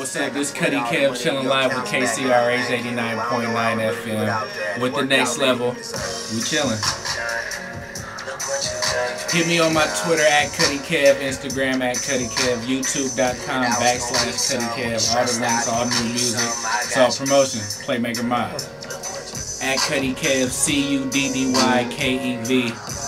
what's up? This Cuddy Kev chilling live with KCRH 89.9 FM with the next level. We chilling. Hit me on my Twitter at Cuddy Kev, Instagram at Cuddy Kev, YouTube.com/Cuddy Kev. All the links, all new music. It's all promotion. Playmaker Mod. At Cuddy Kev, CUDDYKEV.